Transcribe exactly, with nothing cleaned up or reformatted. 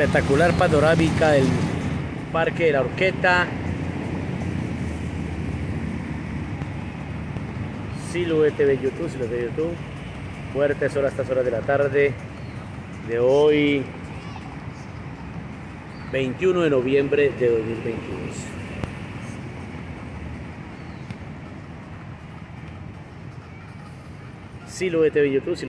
Espectacular panorámica del Parque de la Horqueta. Si lo ve T V YouTube, si lo ve YouTube. Fuertes horas, estas horas de la tarde de hoy, veintiuno de noviembre de dos mil veintidós. Si lo ve T V YouTube.